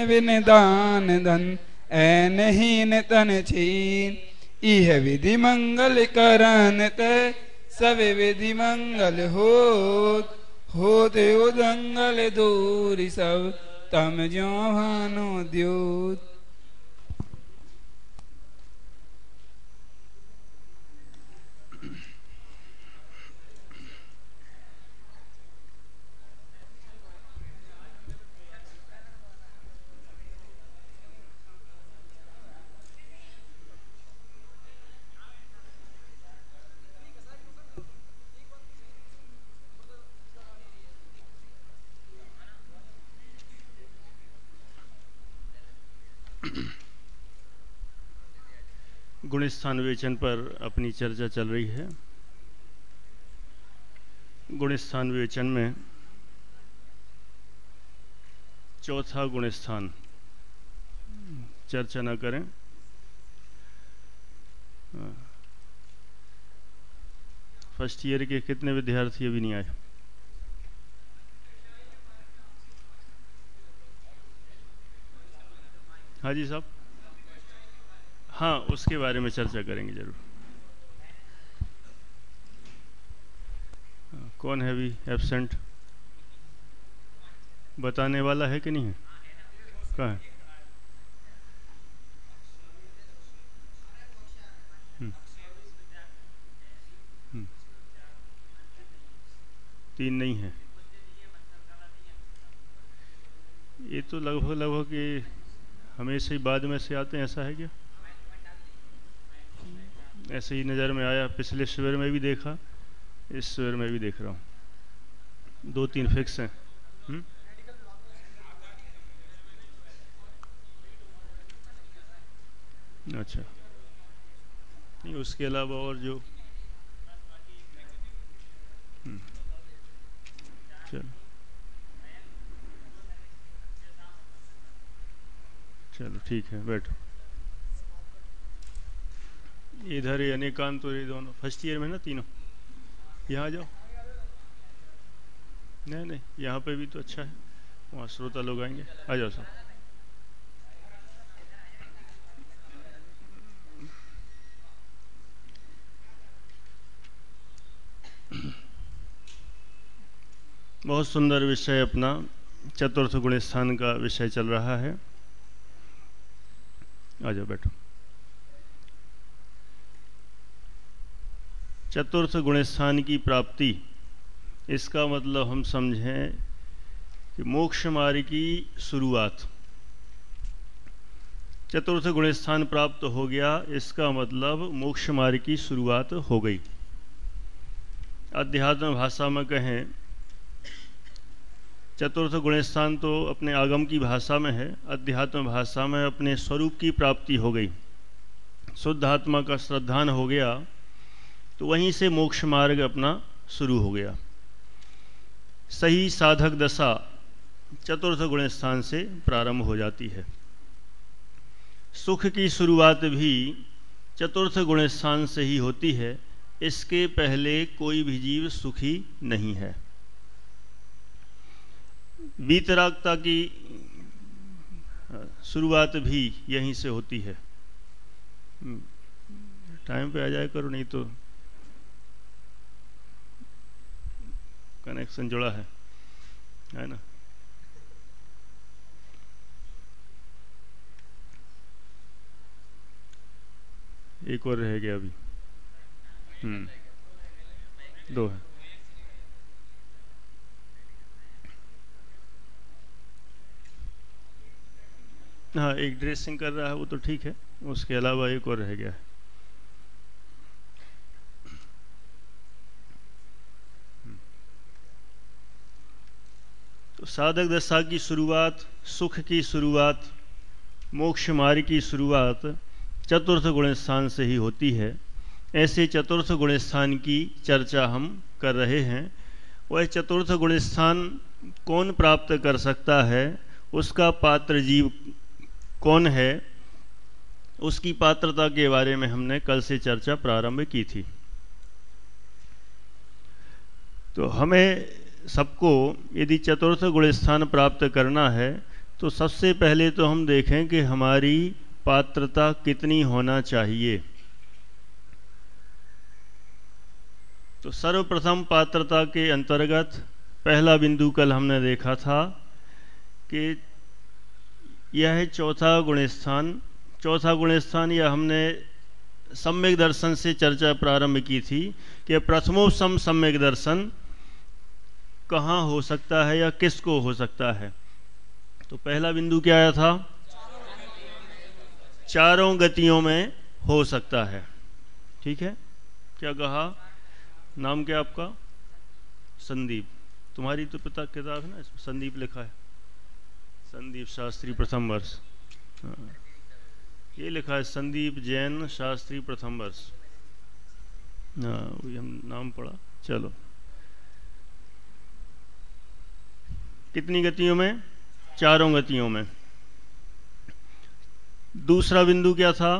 बिन दान धन ऐनहीन तन छीन। इह विधि मंगल करन ते सब विधि मंगल होत। होते उदंगल दूरी सब तम ज्यों भानु द्योत। गुणस्थान विवेचन पर अपनी चर्चा चल रही है। गुणस्थान विवेचन में चौथा गुणस्थान चर्चा न करें। फर्स्ट ईयर के कितने विद्यार्थी अभी नहीं आए? हाँ जी साहब, हाँ उसके बारे में चर्चा करेंगे जरूर। कौन है अभी एब्सेंट? बताने वाला है कि नहीं है? कहाँ है? तीन नहीं है। ये तो लगभग कि हमेशा ही बाद में से आते हैं, ऐसा है क्या? ऐसे ही नज़र में आया, पिछले शिविर में भी देखा, इस शिविर में भी देख रहा हूँ। 2-3 फिक्स हैं। अच्छा, नहीं उसके अलावा और जो चलो ठीक है, बैठो। इधर ही अनेकांत और ये दोनों फर्स्ट ईयर में ना, तीनों यहाँ आ जाओ। नहीं यहाँ पे भी तो अच्छा है, वहाँ श्रोता लोग आएंगे। आ जाओ सब। बहुत सुंदर विषय अपना चतुर्थ गुणस्थान का विषय चल रहा है। आ जाओ बैठो। चतुर्थ गुणस्थान की प्राप्ति, इसका मतलब हम समझें कि मोक्ष मार्ग की शुरुआत। चतुर्थ गुणस्थान प्राप्त हो गया, इसका मतलब मोक्ष मार्ग की शुरुआत हो गई। अध्यात्म भाषा में कहें, चतुर्थ गुणस्थान तो अपने आगम की भाषा में है, अध्यात्म भाषा में अपने स्वरूप की प्राप्ति हो गई। शुद्ध आत्मा का श्रद्धान हो गया, तो वहीं से मोक्ष मार्ग अपना शुरू हो गया। सही साधक दशा चतुर्थ गुणस्थान से प्रारंभ हो जाती है। सुख की शुरुआत भी चतुर्थ गुणस्थान से ही होती है। इसके पहले कोई भी जीव सुखी नहीं है। वीतरागता की शुरुआत भी यहीं से होती है। टाइम पे आ जाया करो, नहीं तो कनेक्शन जुड़ा है ना। एक और रह गया अभी। 2 है। हाँ, एक ड्रेसिंग कर रहा है वो तो ठीक है, उसके अलावा एक और रह गया है। तो साधक दशा की शुरुआत, सुख की शुरुआत, मोक्ष मार्ग की शुरुआत चतुर्थ गुणस्थान से ही होती है। ऐसे चतुर्थ गुणस्थान की चर्चा हम कर रहे हैं। वह चतुर्थ गुणस्थान कौन प्राप्त कर सकता है, उसका पात्र जीव कौन है, उसकी पात्रता के बारे में हमने कल से चर्चा प्रारंभ की थी। तो हमें सबको यदि चतुर्थ गुणस्थान प्राप्त करना है तो सबसे पहले तो हम देखें कि हमारी पात्रता कितनी होना चाहिए। तो सर्वप्रथम पात्रता के अंतर्गत पहला बिंदु कल हमने देखा था कि यह है चौथा गुणस्थान। चौथा गुणस्थान यह हमने सम्यक दर्शन से चर्चा प्रारंभ की थी कि प्रथमोपम सम्यक दर्शन कहाँ हो सकता है या किसको हो सकता है। तो पहला बिंदु क्या आया था? चारों गतियों में हो सकता है। ठीक है, क्या कहा? नाम क्या आपका? संदीप। तुम्हारी तो पता किताब है ना, इसमें संदीप लिखा है, संदीप शास्त्री प्रथम वर्ष। हाँ, ये लिखा है संदीप जैन शास्त्री प्रथम वर्ष। हाँ, वही हम नाम पढ़ा। चलो, कितनी गतियों में? चारों गतियों में। दूसरा बिंदु क्या था?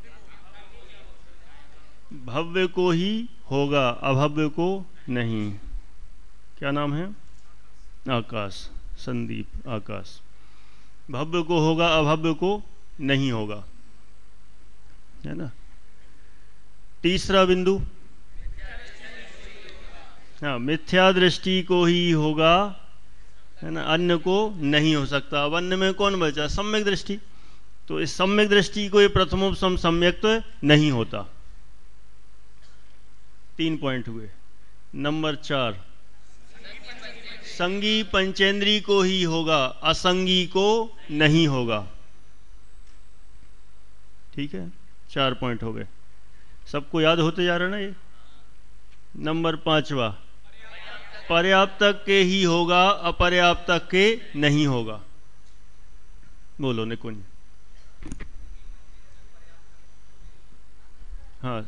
भव्य को ही होगा, अभव्य को नहीं। क्या नाम है? आकाश। संदीप आकाश। भव्य को होगा, अभव्य को नहीं होगा, है ना। तीसरा बिंदु, हाँ, मिथ्या दृष्टि को ही होगा, है ना, अन्य को नहीं हो सकता। अब अन्य में कौन बचा? सम्यक दृष्टि। तो इस सम्यक दृष्टि को ये प्रथमोपम सम्यक तो नहीं होता। 3 पॉइंट हुए। नंबर 4, संगी पंचेंद्री को ही होगा, असंगी को नहीं होगा। ठीक है, 4 पॉइंट हो गए। सबको याद होते जा रहा है ना ये। नंबर 5वां, पर्याप्तक के ही होगा, अपर्याप्तक के नहीं होगा। बोलो निकुंज। हाँ,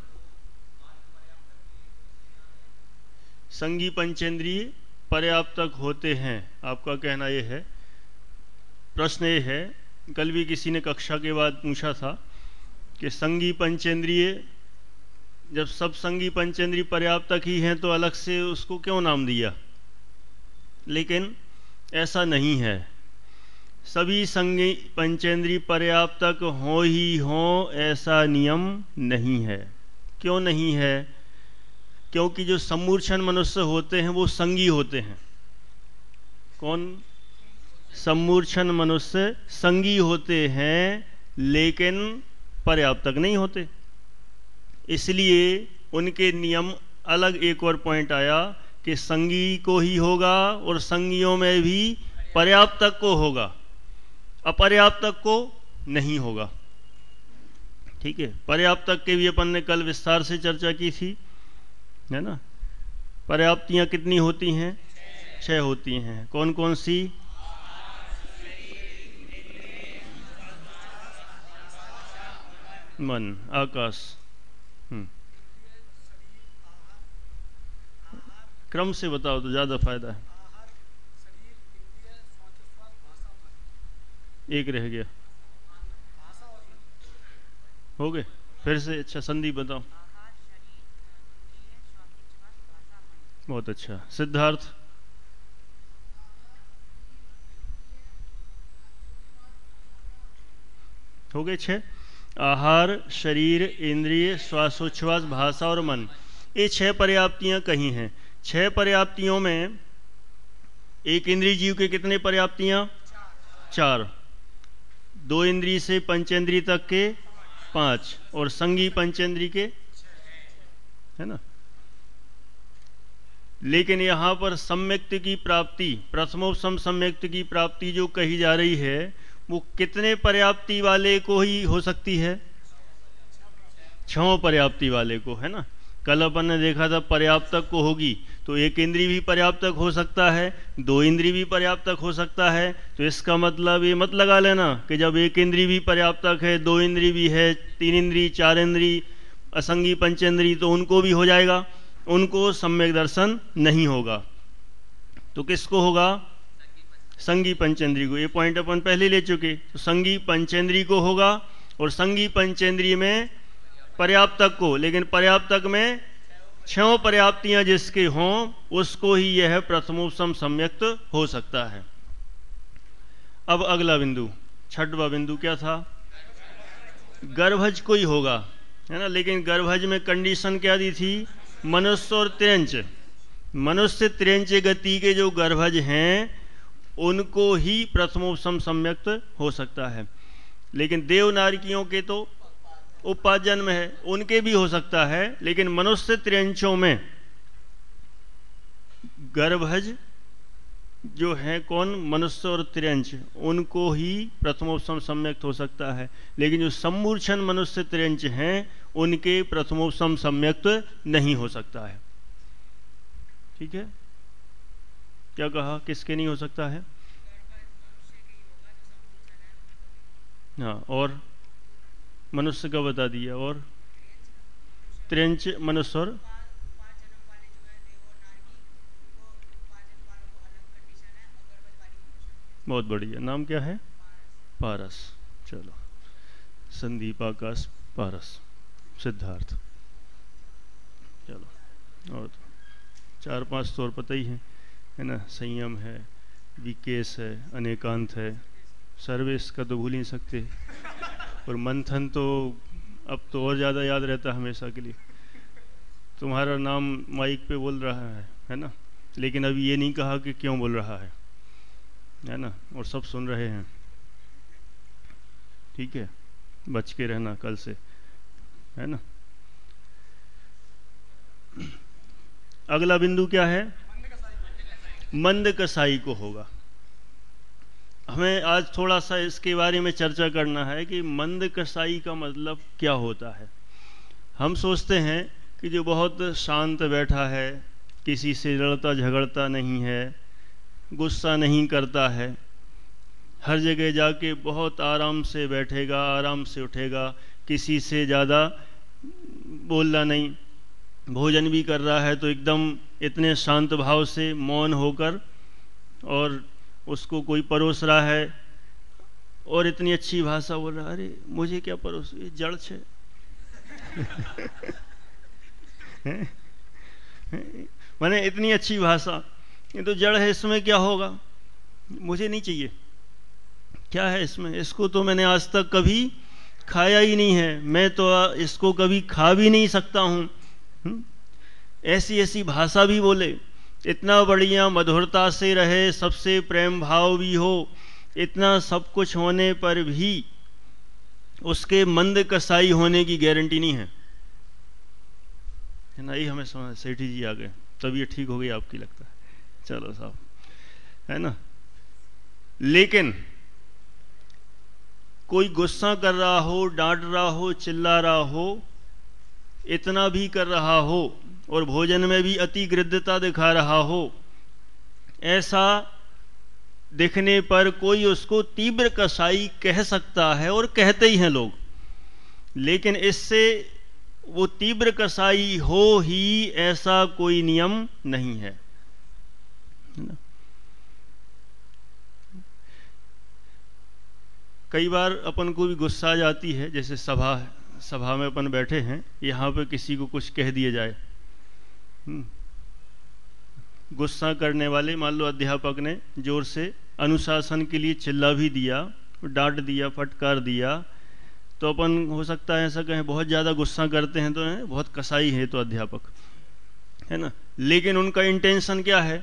संगी पंचेंद्रिय पर्याप्तक होते हैं, आपका कहना यह है। प्रश्न ये है, कल भी किसी ने कक्षा के बाद पूछा था कि संगी पंचेंद्रिय, जब सब संगी पंचेंद्रिय पर्याप्तक ही हैं तो अलग से उसको क्यों नाम दिया? लेकिन ऐसा नहीं है। सभी संगी पंचेंद्रिय पर्याप्तक हो ही हो ऐसा नियम नहीं है। क्यों नहीं है? क्योंकि जो सम्मूर्छन मनुष्य होते हैं वो संगी होते हैं। कौन? सम्मूर्छन मनुष्य संगी होते हैं, लेकिन पर्याप्तक नहीं होते। इसलिए उनके नियम अलग। एक और पॉइंट आया कि संगी को ही होगा और संगियों में भी पर्याप्तक को होगा, अपर्याप्तक को नहीं होगा। ठीक है, पर्याप्तक के भी अपन ने कल विस्तार से चर्चा की थी, है ना। पर्याप्तियां कितनी होती हैं? 6 होती हैं। कौन कौन सी? मन, आकाश। क्रम से बताओ तो ज्यादा फायदा है। एक रह गया, हो गए। फिर से। अच्छा, संदीप बताओ। बहुत अच्छा। सिद्धार्थ? हो गए 6। आहार, शरीर, इंद्रिय, श्वासोच्छ्वास, भाषा और मन, ये 6 पर्याप्तियां कहीं हैं। 6 पर्याप्तियों में एक इंद्रिय जीव के कितने पर्याप्तियां? 4। 2 इंद्रिय से पंचेंद्रिय तक के 5 और संगी पंचेंद्रिय के, है ना। लेकिन यहां पर सम्यक्ति की प्राप्ति, प्रथमोपम सम्यक्ति की प्राप्ति जो कही जा रही है वो कितने पर्याप्ति वाले को ही हो सकती है? 6 पर्याप्ति वाले को, है ना। कल अपन ने देखा था पर्याप्तक को होगी तो एक इंद्रिय भी पर्याप्तक हो सकता है, 2 इंद्रिय भी पर्याप्तक हो सकता है। तो इसका मतलब ये मत लगा लेना कि जब एक इंद्रिय भी पर्याप्तक है, 2 इंद्रिय भी है, 3 इंद्रिय, 4 इंद्रिय, असंगी पंचेंद्रिय तो उनको भी हो जाएगा। उनको सम्यक दर्शन नहीं होगा। तो किसको होगा? संगी पंचेंद्रिय को। ये पॉइंट अपन पहले ले चुके। तो संगी पंचेंद्रिय को होगा और संगी पंचेंद्रिय में पर्याप्तक को, लेकिन पर्याप्तक में 6 पर्याप्तियां जिसके हों उसको ही यह प्रथमोपम सम्यक्त हो सकता है। अब अगला बिंदु, छठवां बिंदु क्या था? गर्भज कोई होगा, है ना। लेकिन गर्भज में कंडीशन क्या दी थी? मनुष्य और त्रियंच। मनुष्य त्रियंच गति के जो गर्भज हैं उनको ही प्रथमोपसम सम्यक्त हो सकता है। लेकिन देव नारकियों के तो उपपाद जन्म है, उनके भी हो सकता है। लेकिन मनुष्य त्रियंचों में गर्भज जो है कौन? मनुष्य और त्रियंच, उनको ही प्रथमोपसम सम्यक्त हो सकता है। लेकिन जो सम्मूर्छन मनुष्य त्रियंच हैं उनके प्रथमोपसम सम्यक्त नहीं हो सकता है। ठीक है, क्या कहा? किसके नहीं हो सकता है? हाँ, और मनुष्य का बता दिया, और त्रियंच मनुष्य और बहुत बढ़िया। नाम क्या है? पारस। चलो, संदीप, आकाश, पारस, सिद्धार्थ। चलो, और 4-5 तो और पता ही है ना। संयम है, विकेश है, अनेकांत है, सर्वेश का तो भूल ही नहीं सकते, और मंथन तो अब तो और ज़्यादा याद रहता हमेशा के लिए। तुम्हारा नाम माइक पे बोल रहा है ना, लेकिन अभी ये नहीं कहा कि क्यों बोल रहा है ना, और सब सुन रहे हैं। ठीक है, बच के रहना कल से, है ना। अगला बिंदु क्या है? मंद कसाई को होगा। हमें आज थोड़ा सा इसके बारे में चर्चा करना है कि मंद कसाई का मतलब क्या होता है। हम सोचते हैं कि जो बहुत शांत बैठा है, किसी से लड़ता झगड़ता नहीं है, गुस्सा नहीं करता है, हर जगह जाके बहुत आराम से बैठेगा, आराम से उठेगा, किसी से ज़्यादा बोलना नहीं, भोजन भी कर रहा है तो एकदम इतने शांत भाव से मौन होकर, और उसको कोई परोस रहा है और इतनी अच्छी भाषा बोल रहा है, अरे मुझे क्या परोस, ये जड़ छे मैंने इतनी अच्छी भाषा, ये तो जड़ है, इसमें क्या होगा, मुझे नहीं चाहिए, क्या है इसमें, इसको तो मैंने आज तक कभी खाया ही नहीं है, मैं तो इसको कभी खा भी नहीं सकता हूँ। ऐसी ऐसी भाषा भी बोले, इतना बढ़िया मधुरता से रहे, सबसे प्रेम भाव भी हो, इतना सब कुछ होने पर भी उसके मंद कसाई होने की गारंटी नहीं है ना। ये हमें समझ, सेठी जी आ गए, तबीयत ठीक हो गई आपकी लगता है, चलो साहब, है ना। लेकिन कोई गुस्सा कर रहा हो, डांट रहा हो, चिल्ला रहा हो, इतना भी कर रहा हो और भोजन में भी अति गृद्धता दिखा रहा हो, ऐसा दिखने पर कोई उसको तीव्र कसाई कह सकता है, और कहते ही हैं लोग। लेकिन इससे वो तीव्र कसाई हो ही ऐसा कोई नियम नहीं है। कई बार अपन को भी गुस्सा आ जाती है, जैसे सभा में अपन बैठे हैं, यहाँ पे किसी को कुछ कह दिया जाए, गुस्सा करने वाले, मान लो अध्यापक ने जोर से अनुशासन के लिए चिल्ला भी दिया, डांट दिया, फटकार दिया, तो अपन हो सकता है ऐसा कहें, बहुत ज़्यादा गुस्सा करते हैं तो है, बहुत कसाई है तो अध्यापक, है ना। लेकिन उनका इंटेंशन क्या है?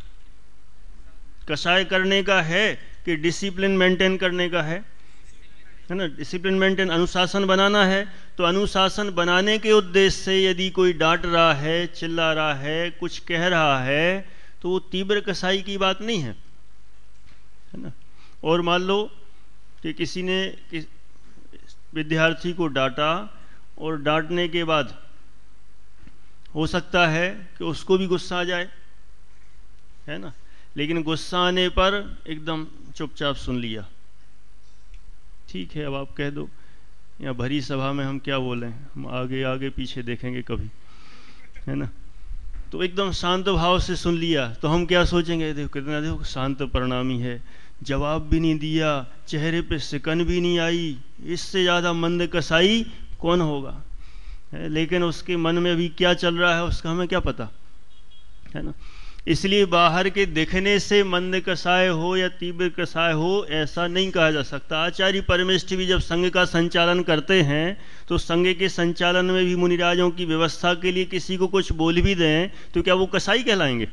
कसाई करने का है कि डिसिप्लिन मेंटेन करने का है ना। डिसिप्लिन मेंटेन, अनुशासन बनाना है, तो अनुशासन बनाने के उद्देश्य से यदि कोई डांट रहा है, चिल्ला रहा है, कुछ कह रहा है, तो वो तीव्र कसाई की बात नहीं है ना। और मान लो कि किसी ने विद्यार्थी को डांटा, और डांटने के बाद हो सकता है कि उसको भी गुस्सा आ जाए, है ना। लेकिन गुस्सा आने पर एकदम चुपचाप सुन लिया, ठीक है, अब आप कह दो, या भरी सभा में हम क्या बोलें, हम आगे आगे पीछे देखेंगे कभी, है ना। तो एकदम शांत भाव से सुन लिया, तो हम क्या सोचेंगे, देखो कितना, देखो शांत परिणामी है, जवाब भी नहीं दिया, चेहरे पे सिकन भी नहीं आई, इससे ज़्यादा मंद कसाई कौन होगा, है। लेकिन उसके मन में भी क्या चल रहा है उसका हमें क्या पता, है ना। इसलिए बाहर के दिखने से मंद कसाय हो या तीव्र कसाय हो ऐसा नहीं कहा जा सकता। आचार्य परमेष्ठी भी जब संघ का संचालन करते हैं तो संघ के संचालन में भी मुनिराजों की व्यवस्था के लिए किसी को कुछ बोल भी दें तो क्या वो कसाई कहलाएंगे?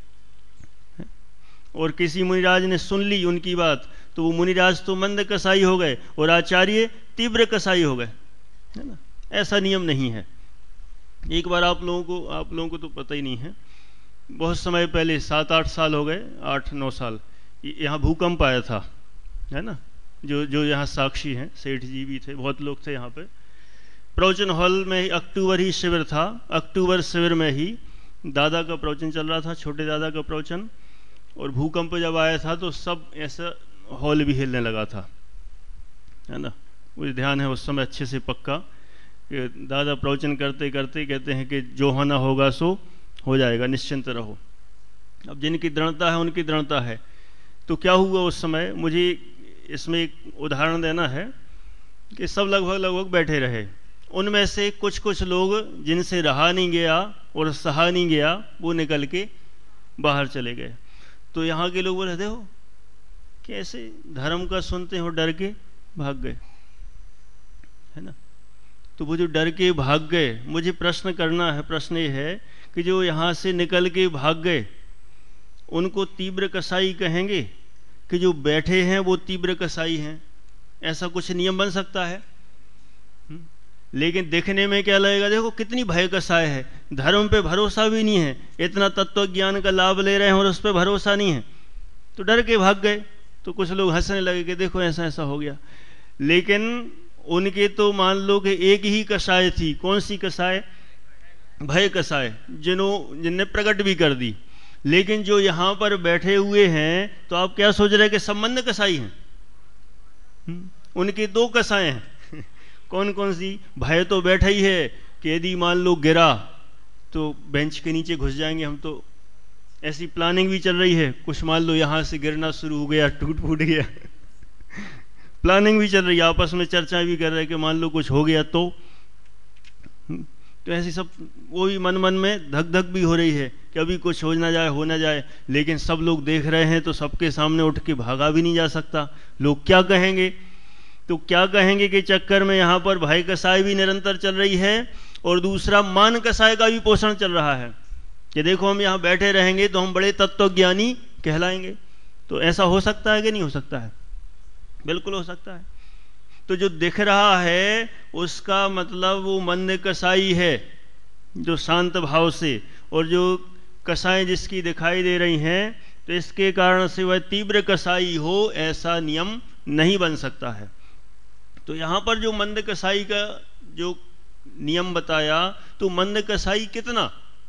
और किसी मुनिराज ने सुन ली उनकी बात तो वो मुनिराज तो मंद कसाई हो गए और आचार्य तीव्र कसाई हो गए, है ना? ऐसा नियम नहीं है। एक बार आप लोगों को तो पता ही नहीं है, बहुत समय पहले 7-8 साल हो गए, 8-9 साल, यहाँ भूकंप आया था, है ना? जो यहाँ साक्षी हैं, सेठ जी भी थे, बहुत लोग थे यहाँ पे। प्रवचन हॉल में अक्टूबर ही शिविर था, अक्टूबर शिविर में ही दादा का प्रवचन चल रहा था, छोटे दादा का प्रवचन, और भूकंप जब आया था तो सब ऐसा हॉल भी हिलने लगा था, है ना? मुझे ध्यान है उस समय अच्छे से पक्का कि दादा प्रवचन करते करते कहते हैं कि जो होना होगा सो हो जाएगा, निश्चिंत रहो। अब जिनकी दृढ़ता है उनकी दृढ़ता है। तो क्या हुआ उस समय, मुझे इसमें एक उदाहरण देना है कि सब लगभग बैठे रहे, उनमें से कुछ लोग जिनसे रहा नहीं गया और सहा नहीं गया वो निकल के बाहर चले गए। तो यहाँ के लोग बोले देखो कैसे धर्म का सुनते हो, डर के भाग गए, है ना? तो वो जो डर के भाग गए, मुझे प्रश्न करना है, प्रश्न ये है कि जो यहाँ से निकल के भाग गए उनको तीव्र कसाई कहेंगे कि जो बैठे हैं वो तीव्र कसाई हैं? ऐसा कुछ नियम बन सकता है? लेकिन देखने में क्या लगेगा, देखो कितनी भय कसाय है, धर्म पे भरोसा भी नहीं है, इतना तत्व ज्ञान का लाभ ले रहे हैं और उस पर भरोसा नहीं है, तो डर के भाग गए। तो कुछ लोग हंसने लगे कि देखो ऐसा ऐसा हो गया। लेकिन उनके तो मान लो कि एक ही कसाय थी, कौन सी कसाय? भय कसाय, जिनने प्रकट भी कर दी। लेकिन जो यहाँ पर बैठे हुए हैं तो आप क्या सोच रहे हैं कि संबंध कसाई हैं? उनकी 2 कसाएं हैं। कौन कौन सी? भय तो बैठा ही है कि यदि मान लो गिरा तो बेंच के नीचे घुस जाएंगे हम, तो ऐसी प्लानिंग भी चल रही है। कुछ मान लो यहाँ से गिरना शुरू हो गया, टूट फूट गया, प्लानिंग भी चल रही है, आपस में चर्चा भी कर रहे हैं कि मान लो कुछ हो गया तो ऐसी सब वो भी मन में धक धक भी हो रही है कि अभी कुछ हो ना जाए। लेकिन सब लोग देख रहे हैं तो सबके सामने उठ के भागा भी नहीं जा सकता, लोग क्या कहेंगे? तो क्या कहेंगे कि चक्कर में यहाँ पर भय कसाई भी निरंतर चल रही है और दूसरा मान कसाई का भी पोषण चल रहा है कि देखो हम यहाँ बैठे रहेंगे तो हम बड़े तत्वज्ञानी कहलाएंगे। तो ऐसा हो सकता है कि नहीं हो सकता है? बिल्कुल हो सकता है। तो जो दिख रहा है उसका मतलब वो मंद कसाई है जो शांत भाव से, और जो कसाई जिसकी दिखाई दे रही हैं तो इसके कारण से वह तीव्र कसाई हो ऐसा नियम नहीं बन सकता है। तो यहाँ पर जो मंद कसाई का जो नियम बताया, तो मंद कसाई कितना,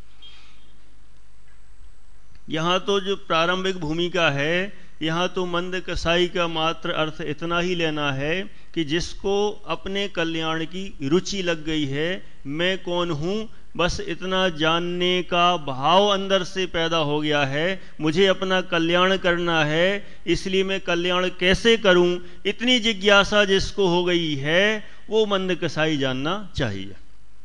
यहाँ तो जो प्रारंभिक भूमिका है, यहाँ तो मंद कसाई का मात्र अर्थ इतना ही लेना है कि जिसको अपने कल्याण की रुचि लग गई है, मैं कौन हूँ बस इतना जानने का भाव अंदर से पैदा हो गया है, मुझे अपना कल्याण करना है, इसलिए मैं कल्याण कैसे करूं, इतनी जिज्ञासा जिसको हो गई है वो मंद कसाई जानना चाहिए।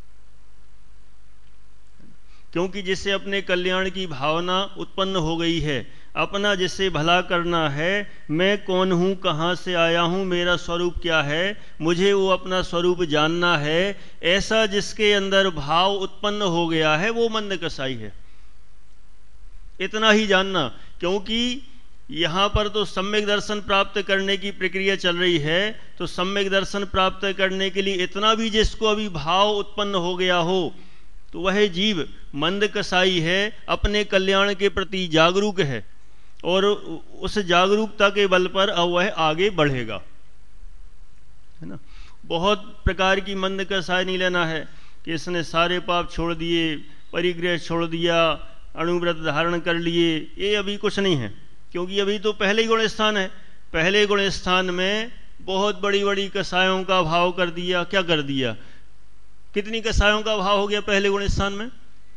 क्योंकि जिससे अपने कल्याण की भावना उत्पन्न हो गई है, अपना जिससे भला करना है, मैं कौन हूँ, कहाँ से आया हूँ, मेरा स्वरूप क्या है, मुझे वो अपना स्वरूप जानना है, ऐसा जिसके अंदर भाव उत्पन्न हो गया है वो मंद कसाई है। इतना ही जानना, क्योंकि यहाँ पर तो सम्यक दर्शन प्राप्त करने की प्रक्रिया चल रही है, तो सम्यक दर्शन प्राप्त करने के लिए इतना भी जिसको अभी भाव उत्पन्न हो गया हो तो वह जीव मंद कसाई है, अपने कल्याण के प्रति जागरूक है और उस जागरूकता के बल पर अब वह आगे बढ़ेगा, है ना। बहुत प्रकार की मंद कसाई नहीं लेना है कि इसने सारे पाप छोड़ दिए, परिग्रह छोड़ दिया, अणुव्रत धारण कर लिए, ये अभी कुछ नहीं है। क्योंकि अभी तो पहले ही गुण स्थान है, पहले गुण स्थान में बहुत बड़ी बड़ी कसायों का भाव कर दिया। क्या कर दिया? कितनी कसायों का भाव हो गया पहले गुण स्थान में?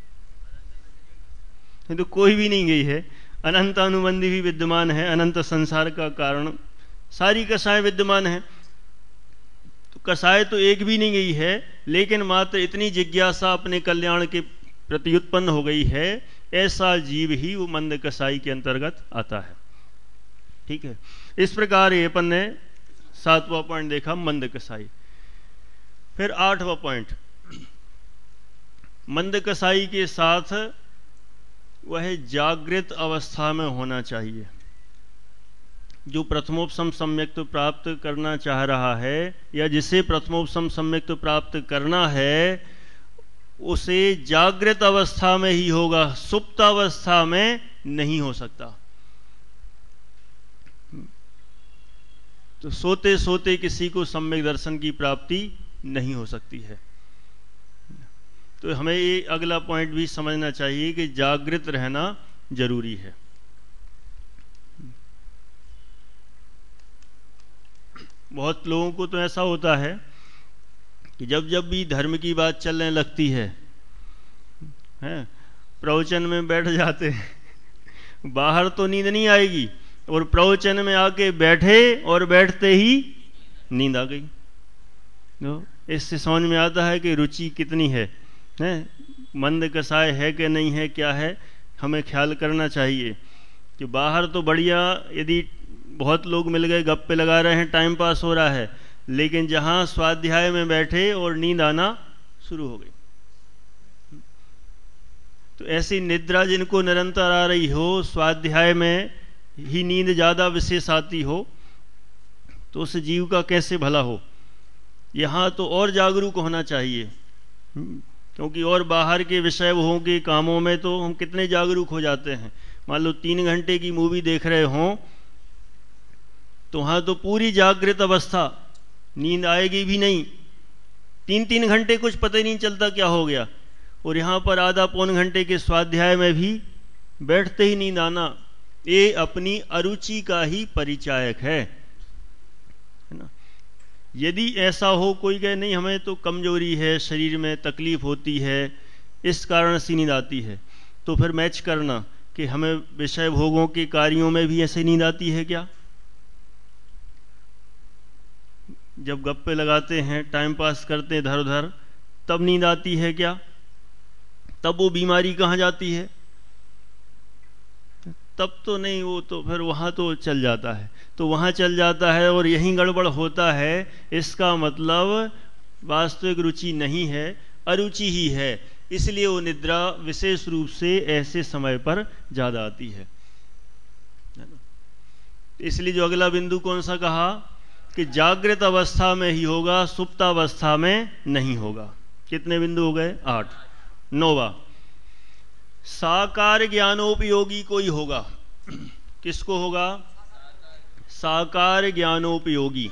तो कोई भी नहीं गई है। अनंत अनुबंधी भी विद्यमान है, अनंत संसार का कारण सारी कसाएं विद्यमान है। तो कसाय तो एक भी नहीं गई है, लेकिन मात्र इतनी जिज्ञासा अपने कल्याण के प्रति उत्पन्न हो गई है ऐसा जीव ही वो मंद कसाई के अंतर्गत आता है। ठीक है, इस प्रकार ये अपन ने 7वां पॉइंट देखा, मंद कसाई। फिर 8वां पॉइंट, मंद कसाई के साथ वह जागृत अवस्था में होना चाहिए। जो प्रथमोपसम सम्यक्त प्राप्त करना चाह रहा है या जिसे प्रथमोपसम सम्यक्त प्राप्त करना है, उसे जागृत अवस्था में ही होगा, सुप्त अवस्था में नहीं हो सकता। तो सोते सोते किसी को सम्यक दर्शन की प्राप्ति नहीं हो सकती है। तो हमें ये अगला पॉइंट भी समझना चाहिए कि जागृत रहना जरूरी है। बहुत लोगों को तो ऐसा होता है कि जब जब भी धर्म की बात चलने लगती है, प्रवचन में बैठ जाते हैं, बाहर तो नींद नहीं आएगी और प्रवचन में आके बैठे और बैठते ही नींद आ गई। तो इससे समझ में आता है कि रुचि कितनी है, मंद कसाय है कि नहीं है, क्या है, हमें ख्याल करना चाहिए कि बाहर तो बढ़िया, यदि बहुत लोग मिल गए, गप्पे लगा रहे हैं, टाइम पास हो रहा है, लेकिन जहां स्वाध्याय में बैठे और नींद आना शुरू हो गई। तो ऐसी निद्रा जिनको निरंतर आ रही हो, स्वाध्याय में ही नींद ज्यादा विशेष आती हो, तो उस जीव का कैसे भला हो। यहां तो और जागरूक होना चाहिए, क्योंकि और बाहर के विषय भोगों के कामों में तो हम कितने जागरूक हो जाते हैं। मान लो 3 घंटे की मूवी देख रहे हों तो वहां तो पूरी जागृत अवस्था, नींद आएगी भी नहीं, 3-3 घंटे कुछ पता ही नहीं चलता क्या हो गया। और यहां पर आधा पौन घंटे के स्वाध्याय में भी बैठते ही नींद आना, ये अपनी अरुचि का ही परिचायक है ना। यदि ऐसा हो, कोई कहे नहीं हमें तो कमजोरी है, शरीर में तकलीफ होती है, इस कारण से नींद आती है, तो फिर मैच करना कि हमें विषय भोगों के कार्यों में भी ऐसे नींद आती है क्या। जब गप्पे लगाते हैं, टाइम पास करते हैं इधर उधर, तब नींद आती है क्या? तब वो बीमारी कहाँ जाती है? तब तो नहीं, वो तो फिर वहाँ तो चल जाता है, तो वहाँ चल जाता है और यहीं गड़बड़ होता है। इसका मतलब वास्तविक रुचि नहीं है, अरुचि ही है। इसलिए वो निद्रा विशेष रूप से ऐसे समय पर ज्यादा आती है। इसलिए जो अगला बिंदु कौन सा कहा कि जागृत अवस्था में ही होगा, सुप्तावस्था में नहीं होगा। कितने बिंदु हो गए? 8। 9वां, साकार ज्ञानोपयोगी कोई होगा। किसको होगा? साकार ज्ञानोपयोगी।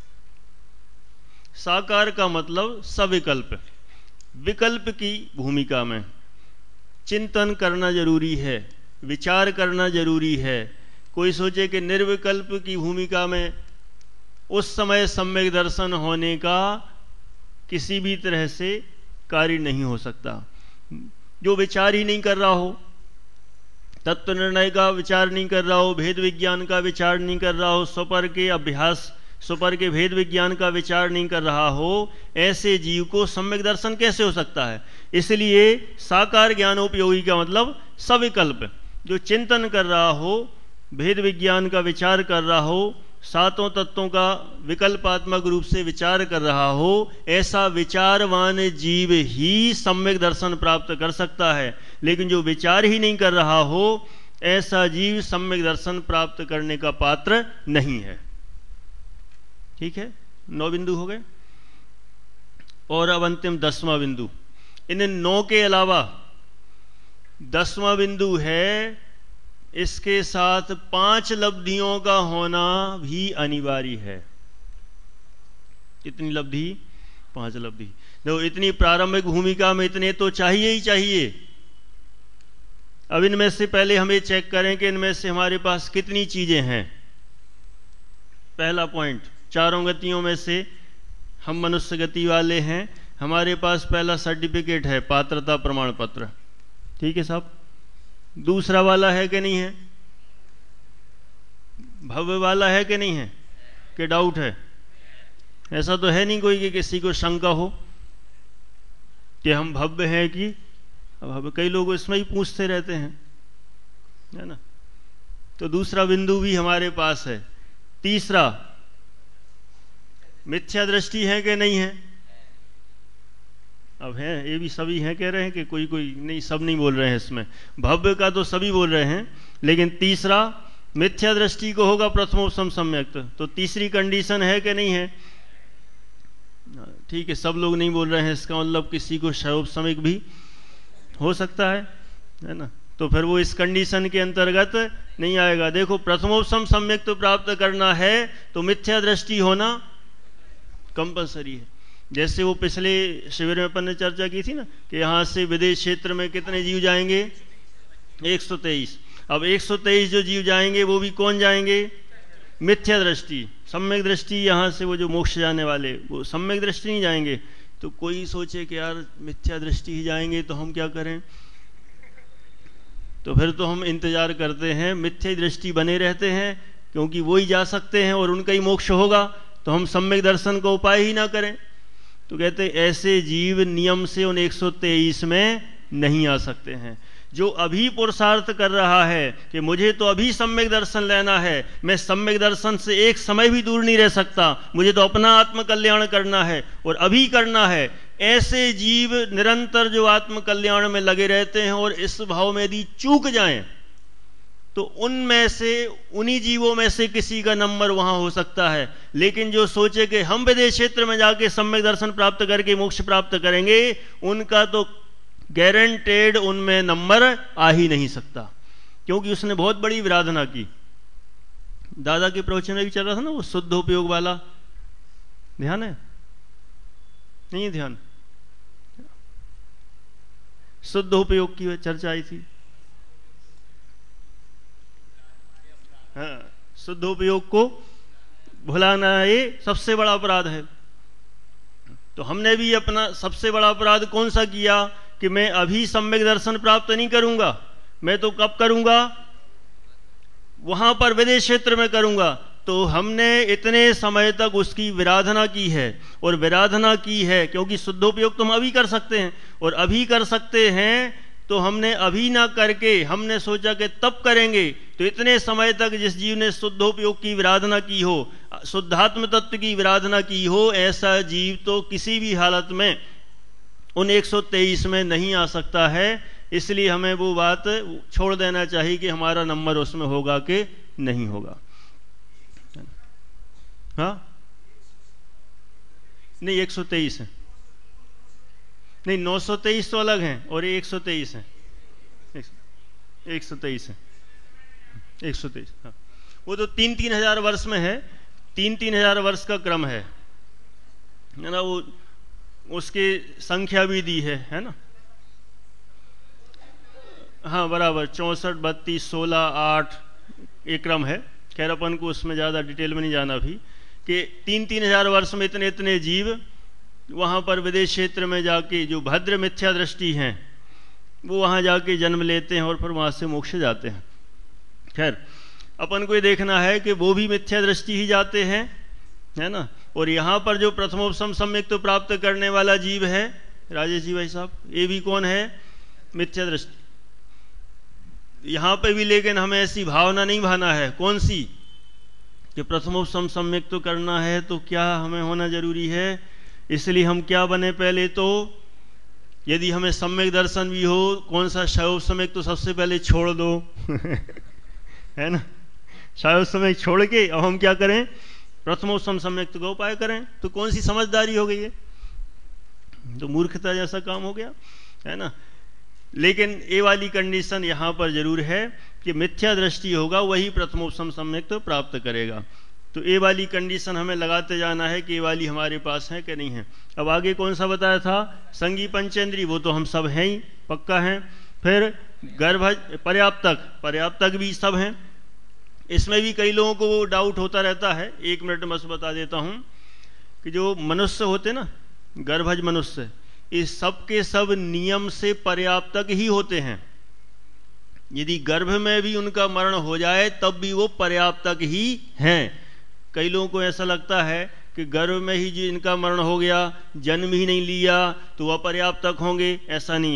साकार का मतलब सविकल्प, विकल्प की भूमिका में चिंतन करना जरूरी है, विचार करना जरूरी है। कोई सोचे कि निर्विकल्प की भूमिका में उस समय सम्यक दर्शन होने का किसी भी तरह से कार्य नहीं हो सकता। जो विचार ही नहीं कर रहा हो, तत्व निर्णय का विचार नहीं कर रहा हो, भेद विज्ञान का विचार नहीं कर रहा हो, स्वपर के अभ्यास, स्वपर के भेद विज्ञान का विचार नहीं कर रहा हो, ऐसे जीव को सम्यक दर्शन कैसे हो सकता है? इसलिए साकार ज्ञानोपयोगी का मतलब सविकल्प, जो चिंतन कर रहा हो, भेद विज्ञान का विचार कर रहा हो, सातों तत्वों का विकल्पात्मक रूप से विचार कर रहा हो, ऐसा विचारवान जीव ही सम्यक दर्शन प्राप्त कर सकता है। लेकिन जो विचार ही नहीं कर रहा हो, ऐसा जीव सम्यक दर्शन प्राप्त करने का पात्र नहीं है। ठीक है, 9 बिंदु हो गए। और अब अंतिम 10वां बिंदु। इन 9 के अलावा 10वां बिंदु है, इसके साथ 5 लब्धियों का होना भी अनिवार्य है। कितनी लब्धि? 5 लब्धि। देखो, इतनी प्रारंभिक भूमिका में इतने तो चाहिए ही चाहिए। अब इनमें से पहले हमें चेक करें कि इनमें से हमारे पास कितनी चीजें हैं। पहला पॉइंट, चारों गतियों में से हम मनुष्य गति वाले हैं, हमारे पास पहला सर्टिफिकेट है, पात्रता प्रमाण पत्र। ठीक है साहब। दूसरा वाला है कि नहीं है? भव्य वाला है कि नहीं है? कि डाउट है? ऐसा तो है नहीं कोई कि किसी को शंका हो कि हम भव्य हैं कि अब कई लोग इसमें ही पूछते रहते हैं, है ना। तो दूसरा बिंदु भी हमारे पास है। तीसरा, मिथ्या दृष्टि है कि नहीं है? अब है, ये भी सभी हैं कह रहे हैं कि कोई कोई नहीं, सब नहीं बोल रहे हैं इसमें। भव्य का तो सभी बोल रहे हैं, लेकिन तीसरा मिथ्या दृष्टि को होगा प्रथमोपसम सम्यक्त। तो तीसरी कंडीशन है कि नहीं है? ठीक है, सब लोग नहीं बोल रहे हैं, इसका मतलब किसी को क्षयोपसमिक भी हो सकता है ना। तो फिर वो इस कंडीशन के अंतर्गत नहीं आएगा। देखो, प्रथमोपसम सम्यक्त प्राप्त करना है तो मिथ्या दृष्टि होना कंपलसरी है। जैसे वो पिछले शिविर में अपन ने चर्चा की थी ना कि यहाँ से विदेश क्षेत्र में कितने जीव जाएंगे? 123। अब 123 जो जीव जाएंगे वो भी कौन जाएंगे? मिथ्या दृष्टि। सम्यक दृष्टि यहाँ से वो जो मोक्ष जाने वाले वो सम्यक दृष्टि नहीं जाएंगे। तो कोई सोचे कि यार मिथ्या दृष्टि ही जाएंगे तो हम क्या करें? तो फिर तो हम इंतजार करते हैं, मिथ्या दृष्टि बने रहते हैं, क्योंकि वो ही जा सकते हैं और उनका ही मोक्ष होगा, तो हम सम्यक दर्शन का उपाय ही ना करें। तो कहते ऐसे जीव नियम से उन 123 में नहीं आ सकते हैं। जो अभी पुरुषार्थ कर रहा है कि मुझे तो अभी सम्यक दर्शन लेना है, मैं सम्यक दर्शन से एक समय भी दूर नहीं रह सकता, मुझे तो अपना आत्म कल्याण करना है और अभी करना है, ऐसे जीव निरंतर जो आत्म कल्याण में लगे रहते हैं और इस भाव में यदि चूक जाएं तो उनमें से, उन्हीं जीवों में से किसी का नंबर वहां हो सकता है। लेकिन जो सोचे कि हम विदेश क्षेत्र में जाके सम्यक दर्शन प्राप्त करके मोक्ष प्राप्त करेंगे, उनका तो गारंटेड उनमें नंबर आ ही नहीं सकता, क्योंकि उसने बहुत बड़ी विराधना की। दादा के प्रवचन में भी चल रहा था ना वो शुद्ध उपयोग वाला, ध्यान है? नहीं है ध्यान? शुद्ध उपयोग की चर्चा आई थी। हाँ, शुद्ध उपयोग को भुलाना ये सबसे बड़ा अपराध है। तो हमने भी अपना सबसे बड़ा अपराध कौन सा किया कि मैं अभी सम्यक दर्शन प्राप्त नहीं करूंगा, मैं तो कब करूंगा? वहां पर विदेश क्षेत्र में करूंगा। तो हमने इतने समय तक उसकी विराधना की है, और विराधना की है क्योंकि शुद्धोपयोग तो हम अभी कर सकते हैं, और अभी कर सकते हैं तो हमने अभी ना करके हमने सोचा कि तब करेंगे। तो इतने समय तक जिस जीव ने शुद्धोपयोग की विराधना की हो, शुद्धात्म तत्व की विराधना की हो, ऐसा जीव तो किसी भी हालत में उन 123 में नहीं आ सकता है। इसलिए हमें वो बात छोड़ देना चाहिए कि हमारा नंबर उसमें होगा कि नहीं होगा। हाँ, नहीं 123 है, नहीं 923 तो अलग हैं और ये 123 है, 123 है, 123। हाँ, वो तो 3-3 हजार वर्ष में है, 3-3 हजार वर्ष का क्रम है ना। वो उसकी संख्या भी दी है ना। हाँ बराबर, 64, 32, 16, 8 एक क्रम है। खैर अपन को उसमें ज़्यादा डिटेल में नहीं जाना अभी, कि 3-3 हजार वर्ष में इतने इतने जीव वहाँ पर विदेश क्षेत्र में जाके जो भद्र मिथ्या दृष्टि हैं वो वहाँ जाके जन्म लेते हैं और फिर वहाँ से मोक्ष जाते हैं। खैर अपन को ये देखना है कि वो भी मिथ्या दृष्टि ही जाते हैं, है ना। और यहाँ पर जो प्रथमोपसम सम्यक तो प्राप्त करने वाला जीव है, राजेश जी भाई साहब, ये भी कौन है? मिथ्या दृष्टि। यहाँ पे भी लेकिन हमें ऐसी भावना नहीं भाना है, कौन सी? कि प्रथमोपसम सम्यक तो करना है तो क्या हमें होना जरूरी है, इसलिए हम क्या बने पहले तो, यदि हमें सम्यक दर्शन भी हो, कौन सा क्षयोपसमिक तो सबसे पहले छोड़ दो है ना। क्षयोपसमिक छोड़ के अब हम क्या करें? प्रथमोपसम सम्यक का उपाय करें। तो कौन सी समझदारी हो गई है? तो मूर्खता जैसा काम हो गया, है ना। लेकिन ये वाली कंडीशन यहाँ पर जरूर है कि मिथ्या दृष्टि होगा वही प्रथमोपसम सम्यक तो प्राप्त करेगा। तो ये वाली कंडीशन हमें लगाते जाना है कि ये वाली हमारे पास है कि नहीं है। अब आगे कौन सा बताया था? संगी पंचेंद्री, वो तो हम सब हैं ही, पक्का हैं। फिर गर्भज, पर्याप्तक भी सब हैं। इसमें भी कई लोगों को डाउट होता रहता है, 1 मिनट में बस बता देता हूँ कि जो मनुष्य होते ना, गर्भज मनुष्य, ये सब के सब नियम से पर्याप्तक ही होते हैं। यदि गर्भ में भी उनका मरण हो जाए तब भी वो पर्याप्तक ही हैं। कई लोगों को ऐसा लगता है कि गर्भ में ही जो इनका मरण हो गया, जन्म ही नहीं लिया तो वह पर्याप्तक होंगे, ऐसा नहीं है।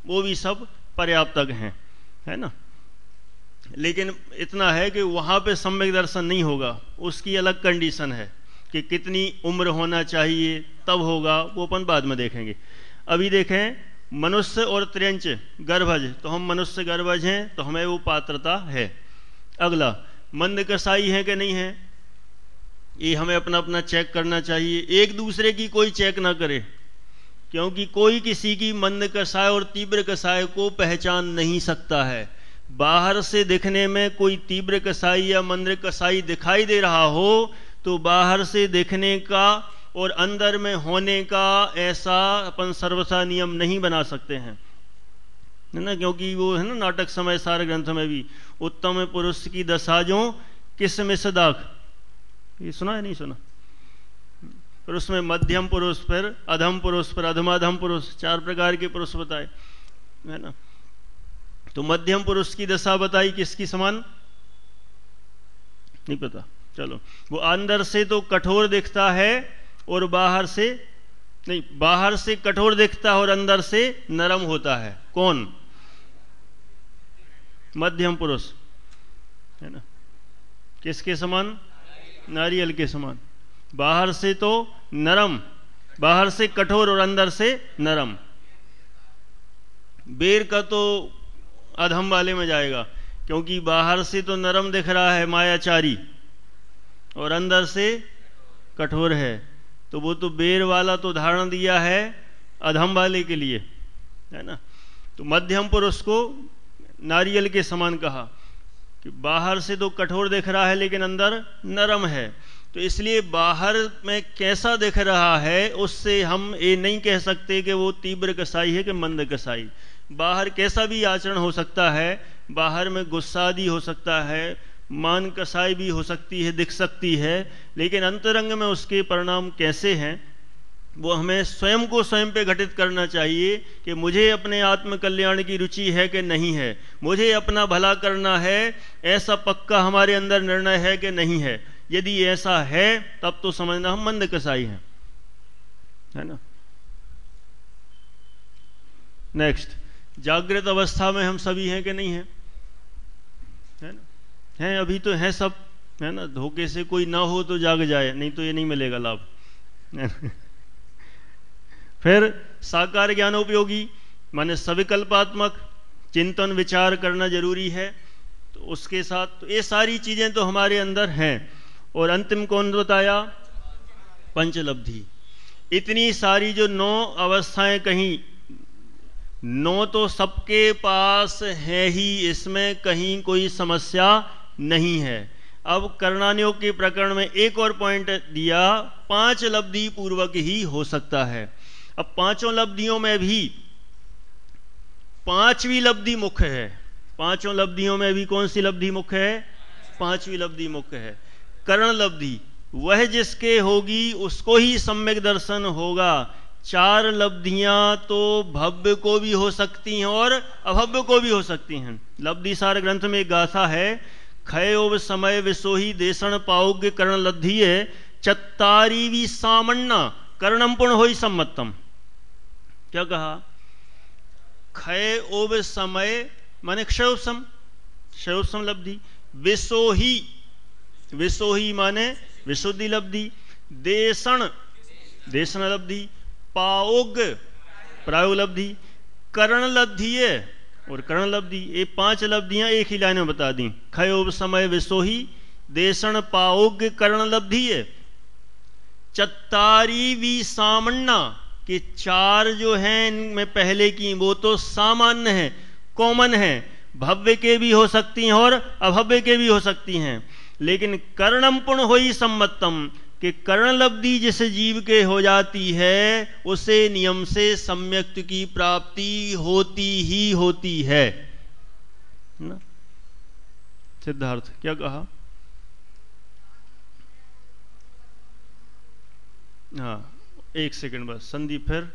वो भी सब पर्याप्तक हैं, है ना। लेकिन इतना है कि वहाँ पे सम्यक दर्शन नहीं होगा, उसकी अलग कंडीशन है कि कितनी उम्र होना चाहिए तब होगा, वो अपन बाद में देखेंगे। अभी देखें मनुष्य और त्र्यंच गर्भज, तो हम मनुष्य गर्भज हैं तो हमें वो पात्रता है। अगला मंद कसाई है कि नहीं है, ये हमें अपना अपना चेक करना चाहिए। एक दूसरे की कोई चेक ना करे, क्योंकि कोई किसी की मंद कसाय और तीव्र कसाय को पहचान नहीं सकता है। बाहर से दिखने में कोई तीव्र कसाई या मंद कसाई दिखाई दे रहा हो तो बाहर से देखने का और अंदर में होने का ऐसा अपन सर्वथा नियम नहीं बना सकते हैं, है ना। क्योंकि वो है ना नाटक समय सार ग्रंथ में भी उत्तम पुरुष की दशा जो किस में सदाख, ये सुना है नहीं सुना। फिर उसमें मध्यम पुरुष, फिर अधम पुरुष, फिर अधमाधम पुरुष, 4 प्रकार के पुरुष बताए, है ना। तो मध्यम पुरुष की दशा बताई किसकी समान नहीं पता, चलो। वो अंदर से तो कठोर दिखता है और बाहर से नहीं, बाहर से कठोर दिखता है और अंदर से नरम होता है। कौन? मध्यम पुरुष, है ना। किसके समान? नारियल के समान। बाहर से तो नरम, बाहर से कठोर और अंदर से नरम। बेर का तो अधम वाले में जाएगा, क्योंकि बाहर से तो नरम दिख रहा है मायाचारी और अंदर से कठोर है, तो वो तो बेर वाला तो धारण दिया है अधम वाले के लिए, है ना। तो मध्यम पुरुष को नारियल के समान कहा कि बाहर से तो कठोर दिख रहा है लेकिन अंदर नरम है। तो इसलिए बाहर में कैसा दिख रहा है उससे हम ये नहीं कह सकते कि वो तीव्र कसाई है कि मंद कसाई। बाहर कैसा भी आचरण हो सकता है, बाहर में गुस्सा आदि हो सकता है, मान कसाई भी हो सकती है, दिख सकती है, लेकिन अंतरंग में उसके परिणाम कैसे हैं वो हमें स्वयं को स्वयं पे घटित करना चाहिए कि मुझे अपने आत्म कल्याण की रुचि है कि नहीं है, मुझे अपना भला करना है, ऐसा पक्का हमारे अंदर निर्णय है कि नहीं है। यदि ऐसा है तब तो समझना हम मंद कसाई हैं, है ना। नेक्स्ट, जागृत अवस्था में हम सभी हैं कि नहीं हैं, है ना। हैं, अभी तो हैं सब, है ना। धोखे से कोई ना हो तो जाग जाए, नहीं तो ये नहीं मिलेगा लाभ। फिर साकार ज्ञानोपयोगी माने सविकल्पात्मक चिंतन विचार करना जरूरी है, तो उसके साथ तो ये सारी चीजें तो हमारे अंदर हैं। और अंतिम कौन बताया? पंचलब्धि। इतनी सारी जो 9 अवस्थाएं कहीं 9 तो सबके पास है ही, इसमें कहीं कोई समस्या नहीं है। अब करणानियोग के प्रकरण में एक और पॉइंट दिया, 5 लब्धि पूर्वक ही हो सकता है। अब 5 लब्धियों में भी 5वीं लब्धि मुख्य है। 5 लब्धियों में भी कौन सी लब्धि मुख्य है? 5वीं लब्धि मुख्य है। करण लब्धि वह जिसके होगी उसको ही सम्यक दर्शन होगा। 4 लब्धियां तो भव्य को भी हो सकती हैं और अभव्य को भी हो सकती हैं। लब्धि सार ग्रंथ में एक गाथा है, खयोव समय विसोही देशण पाओग्य करण लब्धिये चत्तारी भी सामन्ना कर्णम पुण्य होई सम्मतम। क्या कहा? खय ओव समय माने क्षयोपम, क्षयोपम लब्धि। विसोही, विसोही माने विशुद्धि लब्धि। देशण, देशण लब्धि। पाओग, प्रायोग लब्धि। करण लब्धिये और करण लब्धि, ये 5 लब्धियां एक ही लाइन में बता दी। खयोव समय विसोही देशण पाओग करण लब्धिये चत्तारी वी सामन्ना, कि 4 जो हैं इनमें पहले की वो तो सामान्य है, कॉमन है, भव्य के भी हो सकती हैं और अभव्य के भी हो सकती हैं। लेकिन कर्णम पुण्य होई सम्मतम, कि कर्ण लब्धि जिस जीव के हो जाती है उसे नियम से सम्यक्त की प्राप्ति होती ही होती है ना। सिद्धार्थ क्या कहा? हाँ, 1 सेकंड बस। संदीप फिर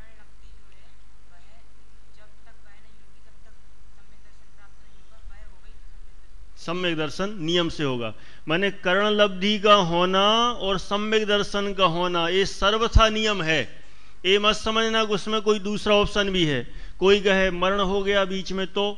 सम्यक दर्शन नियम से होगा। माने कर्ण लब्धि का होना और सम्यक दर्शन का होना ये सर्वथा नियम है। ये मत समझना कि उसमें कोई दूसरा ऑप्शन भी है। कोई कहे मरण हो गया बीच में तो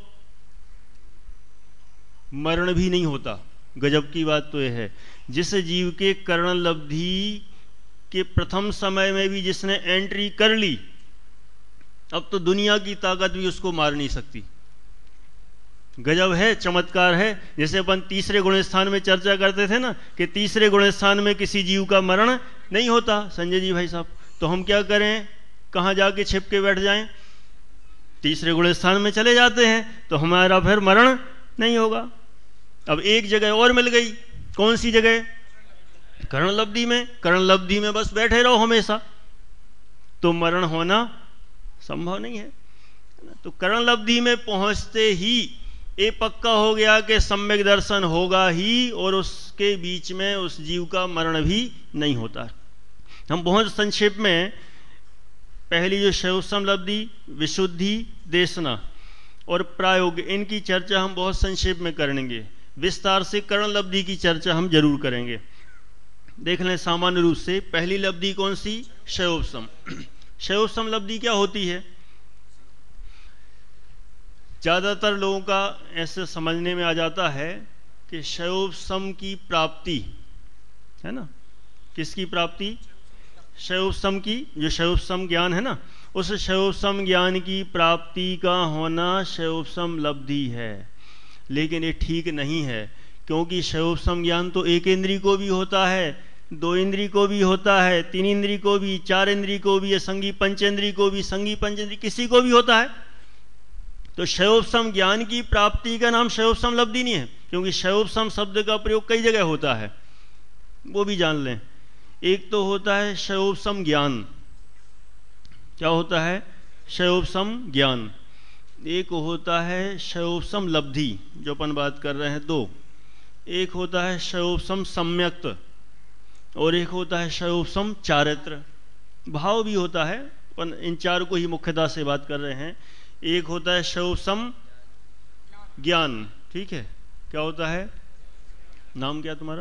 मरण भी नहीं होता। गजब की बात तो यह है, जिस जीव के कर्ण लब्धि के प्रथम समय में भी जिसने एंट्री कर ली, अब तो दुनिया की ताकत भी उसको मार नहीं सकती। गजब है, चमत्कार है। जैसे अपन तीसरे गुण स्थान में चर्चा करते थे ना कि तीसरे गुण स्थान में किसी जीव का मरण नहीं होता संजय जी भाई साहब, तो हम क्या करें, कहाँ जाके छिप के बैठ जाएं? तीसरे गुण स्थान में चले जाते हैं तो हमारा फिर मरण नहीं होगा। अब एक जगह और मिल गई, कौन सी जगह? कर्ण लब्धि में। कर्ण लब्धि में बस बैठे रहो हमेशा, तो मरण होना संभव नहीं है। तो कर्ण लब्धि में पहुंचते ही ये पक्का हो गया कि सम्यक दर्शन होगा ही, और उसके बीच में उस जीव का मरण भी नहीं होता। हम बहुत संक्षेप में पहली जो शैव समलब्धि, विशुद्धि, देशना और प्रायोग, इनकी चर्चा हम बहुत संक्षेप में करेंगे। विस्तार से कर्ण लब्धि की चर्चा हम जरूर करेंगे। देख लें सामान्य रूप से पहली लब्धि कौन सी? शैवोपम। शैवोपम लब्धि क्या होती है? ज्यादातर लोगों का ऐसे समझने में आ जाता है कि शैवोपम की प्राप्ति है ना, किसकी प्राप्ति? शैवोपम की, जो शैवोपम ज्ञान है ना, उस शैवोपम ज्ञान की प्राप्ति का होना शैवोपम लब्धि है। लेकिन ये ठीक नहीं है, क्योंकि शैवोपम ज्ञान तो एक इंद्री को भी होता है, दो इंद्री को भी होता है, तीन इंद्री को भी, चार इंद्री को भी, संगी पंचेंद्री को भी, संगी पंचेंद्री किसी को भी होता है। तो शैवोपम ज्ञान की प्राप्ति का नाम शैवोपम लब्धि नहीं है, क्योंकि शैवोपम शब्द का प्रयोग कई जगह होता है, वो भी जान लें। एक तो होता है शैवोपम ज्ञान। क्या होता है? शैवोपम ज्ञान। एक होता है शैवोपम लब्धि, जो अपन बात कर रहे हैं, दो। एक होता है शैवोपम सम्यक्त और एक होता है शैवोपम चारित्र। भाव भी होता है, अपन इन चार को ही मुख्यतः से बात कर रहे हैं। एक होता है शैवोपम ज्ञान, ठीक है। क्या होता है? नाम क्या तुम्हारा?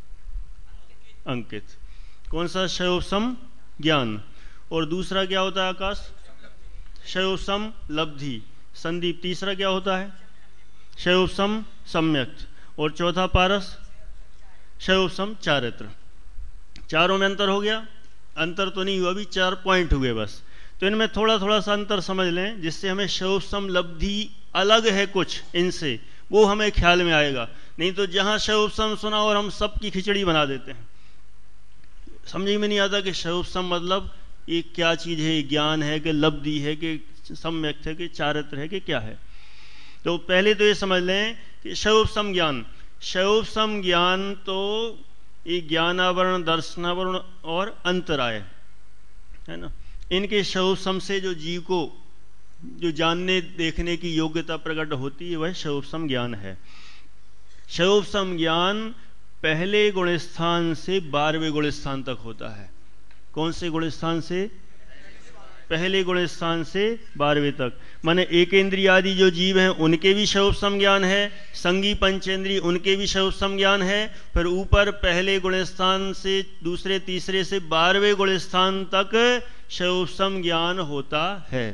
अंकित। कौन सा? शैवोपम ज्ञान। और दूसरा क्या होता है आकाश? शैवोपम लब्धि। संदीप, तीसरा क्या होता है? शैवोपम सम्यक्त। और चौथा पारस शैवोपम चारित्र। चारों में अंतर हो गया? अंतर तो नहीं हुआ, अभी 4 पॉइंट हुए बस। तो इनमें थोड़ा थोड़ा सा अंतर समझ लें, जिससे हमें शैवोपम लब्धि अलग है कुछ इनसे, वो हमें ख्याल में आएगा। नहीं तो जहां शैवोपम सुना और हम सबकी खिचड़ी बना देते हैं, समझ में नहीं आता कि शैवोपम मतलब ये क्या चीज है, ज्ञान है कि लब्धि है कि सम्यक है कि चारित्र है कि क्या है। तो पहले तो ये समझ लें कि शैवोपम ज्ञान, शैवोपम ज्ञान तो ये ज्ञानावरण, दर्शनावरण और अंतराय है ना, इनके शैवोपम से जो जीव को जो जानने देखने की योग्यता प्रकट होती है वह शैवोपम ज्ञान है। शैवोपम ज्ञान पहले गुण स्थान से 12वें गुण स्थान तक होता है। कौन से गुण स्थान से? पहले गुण स्थान से 12वें तक। माने एक इंद्रिय आदि जो जीव हैं उनके भी शैवोपम ज्ञान है, संगी पंचेंद्रिय उनके भी शैवोपम ज्ञान है। फिर ऊपर पहले गुण स्थान से दूसरे तीसरे से 12वें गुण स्थान तक शैवोपम ज्ञान होता है।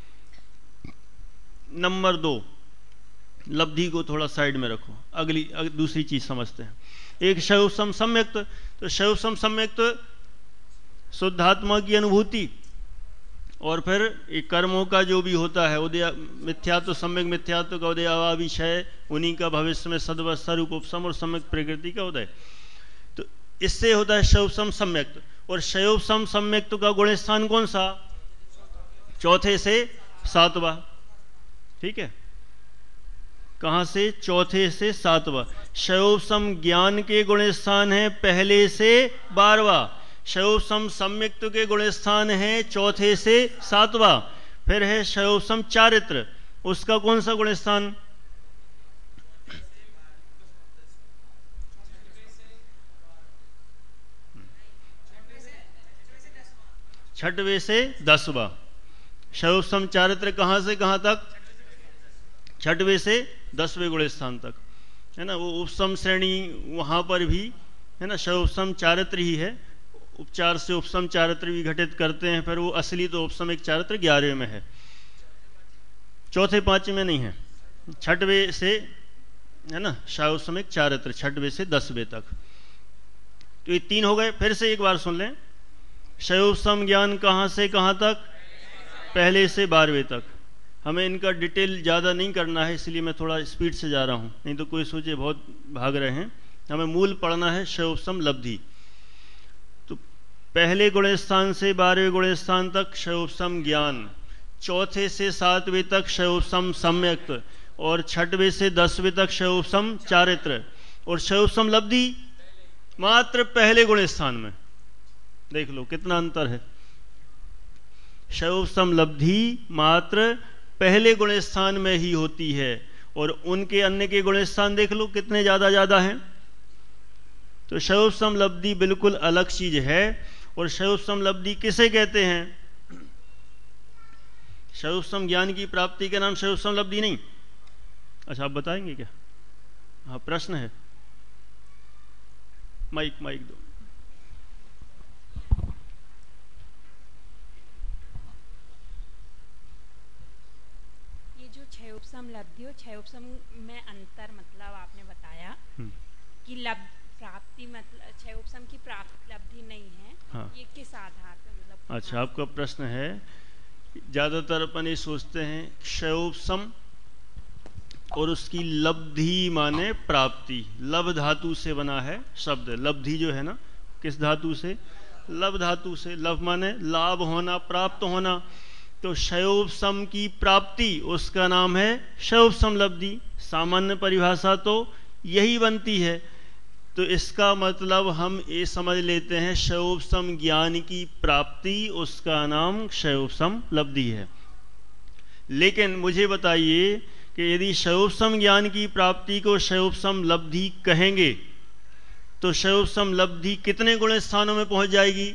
नंबर 2, लब्धि को थोड़ा साइड में रखो, अगली दूसरी चीज समझते हैं। एक शैवोपम सम्यक्त। तो शैवोपम सम्यक्त शुद्धात्मा की अनुभूति, और फिर एक कर्मों का जो भी होता है, उदय मिथ्यात्व, सम्यक मिथ्यात्व का उदय, अविषय उन्हीं का भविष्य में सदवस्था रूप उपसम और सम्यक प्रकृति का उदय। तो इससे होता है शैवोपम सम्यक्त। और शैवोपम सम्यक्त का गुण स्थान कौन सा? चौथे से 7वां, ठीक है। कहां से? चौथे से 7वां। शैवोपम ज्ञान के गुण स्थान है पहले से 12वां। शैवोपम सम्यक्त के गुण स्थान है चौथे से 7वां। फिर है शैवोपम चारित्र, उसका कौन सा गुण स्थान? छठवें से 10वां। शैवोपम चारित्र कहां से कहां तक? छठवें से 10वें गुण स्थान तक, है ना। वो उपसम श्रेणी वहां पर भी है ना, शैवोपम चारित्र ही है। उपचार से उपसम चारित्र भी घटित करते हैं, फिर वो असली तो उपसम एक चारित्र 11वें में है। चौथे पांचवें में नहीं है, छठवें से है ना, शायोपसमिक चारित्र, छठवें से 10वें तक। तो ये 3 हो गए। फिर से एक बार सुन लें, शायोपसम ज्ञान कहाँ से कहाँ तक? पहले से 12वें तक। हमें इनका डिटेल ज़्यादा नहीं करना है, इसलिए मैं थोड़ा स्पीड से जा रहा हूँ, नहीं तो कोई सोचे बहुत भाग रहे हैं। हमें मूल पढ़ना है शायोपसम लब्धि। तो पहले गुण स्थान से 12वें गुण स्थान तक शायोपसम ज्ञान, चौथे से 7वें तक शायोपसम सम्यक्त, और छठवें से 10वें तक शायोपसम चारित्र, और शायोपसम लब्धि मात्र पहले गुण स्थान में। देख लो कितना अंतर है। शायोपसम लब्धि मात्र पहले गुण स्थान में ही होती है, और उनके अन्य के गुण स्थान देख लो कितने ज्यादा हैं। तो शायोपसम लब्धि बिल्कुल अलग चीज है। और शायोपसम लब्धि किसे कहते हैं? शायोपसम ज्ञान की प्राप्ति का नाम शायोपसम लब्धि नहीं। अच्छा, आप बताएंगे क्या? हाँ, प्रश्न है। माइक दो। ये जो क्षयोपसम लब्धि और क्षयोपसम में अंतर, मतलब आपने बताया कि प्राप्ति मतलब क्षयोपसम की प्राप्ति लब्धि नहीं है। हाँ। ये किस आधार पे मतलब? अच्छा, आपका प्रश्न है, ज्यादातर अपन ये सोचते हैं क्षयोपसम और उसकी लब्धि माने प्राप्ति। लब धातु से बना है शब्द। लब्धि जो है ना, किस धातु से? लब धातु से। लब माने लाभ होना, प्राप्त होना। तो क्षयोपसम की प्राप्ति, उसका नाम है क्षयोपसम लब्धि। सामान्य परिभाषा तो यही बनती है। तो इसका मतलब हम ये समझ लेते हैं क्षयोपसम ज्ञान की प्राप्ति, उसका नाम क्षयोपसम लब्धि है। लेकिन मुझे बताइए कि यदि क्षयोपसम ज्ञान की प्राप्ति को क्षयोपसम लब्धि कहेंगे तो क्षयोपसम लब्धि कितने गुण स्थानों में पहुंच जाएगी?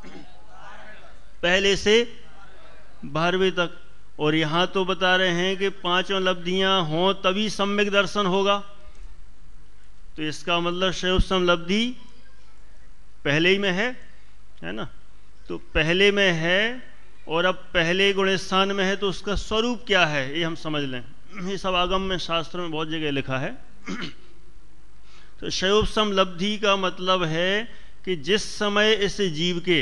पहले से 12वें तक। और यहां तो बता रहे हैं कि 5 लब्धियां हों तभी सम्यक दर्शन होगा। तो इसका मतलब क्षयोपसम लब्धि पहले ही में है ना? तो पहले में है, और अब पहले गुण स्थान में है, तो उसका स्वरूप क्या है ये हम समझ लें। ये सब आगम में, शास्त्र में बहुत जगह लिखा है। तो क्षयोपसम लब्धि का मतलब है कि जिस समय इस जीव के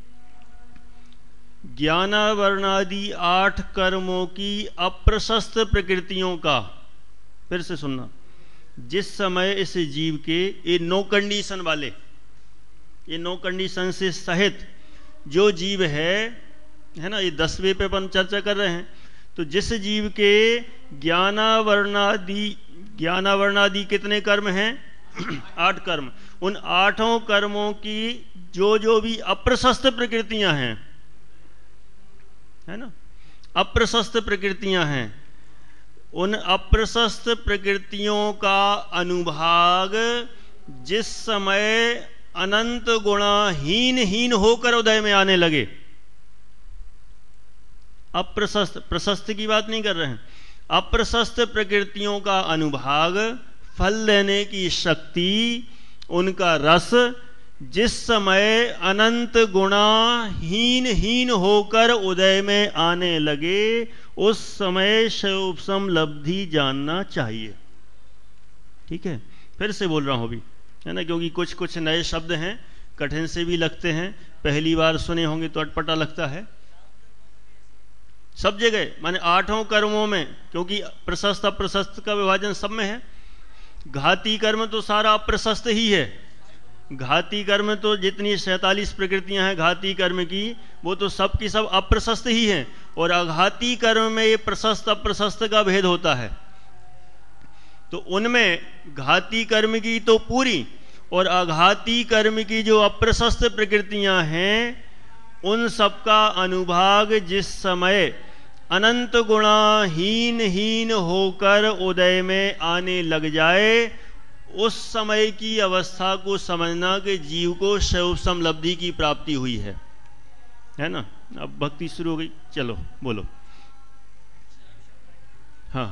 ज्ञानावरणादि 8 कर्मों की अप्रशस्त प्रकृतियों का, फिर से सुनना, जिस समय इस जीव के ये 9 कंडीशन वाले, ये 9 कंडीशन से सहित जो जीव है ना, ये 10वें पे अपन चर्चा कर रहे हैं। तो जिस जीव के ज्ञानावरणादि कितने कर्म हैं? 8 कर्म। उन 8 कर्मों की जो भी अप्रशस्त प्रकृतियां हैं, है ना, अप्रशस्त प्रकृतियां हैं, उन अप्रशस्त प्रकृतियों का अनुभाग जिस समय अनंत गुणा हीन होकर उदय में आने लगे, अप्रशस्त, प्रशस्त की बात नहीं कर रहे हैं, अप्रशस्त प्रकृतियों का अनुभाग, फल देने की शक्ति, उनका रस जिस समय अनंत गुणा हीन होकर उदय में आने लगे, उस समय क्षयोपसम लब्धि जानना चाहिए। ठीक है, फिर से बोल रहा हूं अभी, है ना, क्योंकि कुछ नए शब्द हैं, कठिन से भी लगते हैं, पहली बार सुने होंगे तो अटपटा लगता है। सब जगह माने 8 कर्मों में, क्योंकि प्रशस्त अप्रशस्त का विभाजन सब में है। घाती कर्म तो सारा अप्रशस्त ही है। घाती कर्म तो जितनी 47 प्रकृतियां हैं घाती कर्म की, वो तो सब की सब अप्रशस्त ही हैं। और अघाती कर्म में ये प्रशस्त अप्रशस्त का भेद होता है। तो उनमें घाती कर्म की तो पूरी, और अघाती कर्म की जो अप्रशस्त प्रकृतियां हैं, उन सबका अनुभाग जिस समय अनंत गुणा हीन होकर उदय में आने लग जाए, उस समय की अवस्था को समझना कि जीव को क्षयोपसम लब्धि की प्राप्ति हुई है ना। अब भक्ति शुरू हो गई, चलो बोलो। हाँ,